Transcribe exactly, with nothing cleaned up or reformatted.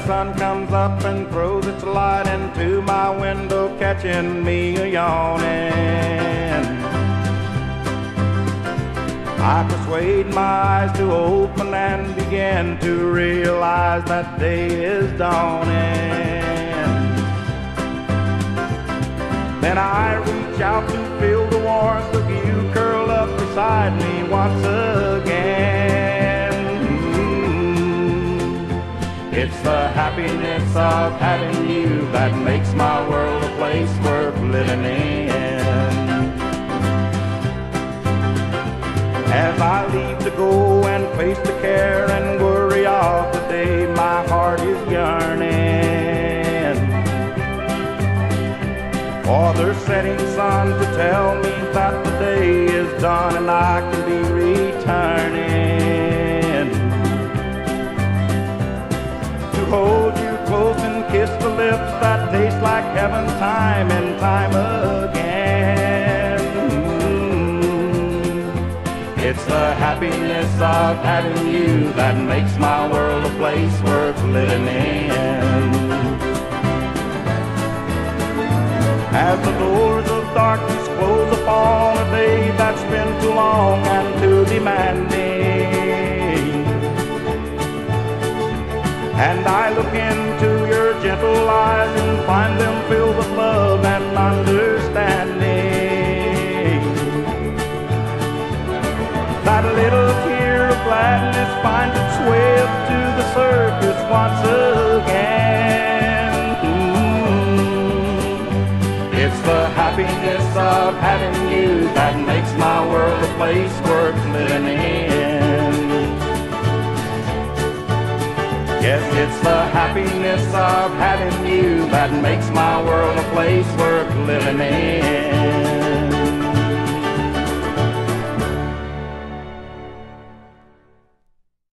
sun comes up and throws its light into my window, catching me a-yawning. I persuade my eyes to open and begin to realize that day is dawning. Then I reach out to feel the warmth of you curled up beside me once again. Mm-hmm. It's the happiness of having you that makes my world a place worth living in. As I leave to go and face the care and worry of the day, my heart is yearning for the setting sun to tell me that the day is done and I can be returning to hold you close and kiss the lips that taste like heaven time and time again. It's the happiness of having you that makes my world a place worth living in. As the doors of darkness close upon a day that's been too long and too demanding, and I look into your gentle eyes and find them filled with love and understanding, that little tear of gladness finds its way up to the surface once again. Mm-hmm. It's the happiness of having you that makes my world a place worth living in. Yes, it's the happiness of having you that makes my world a place worth living in.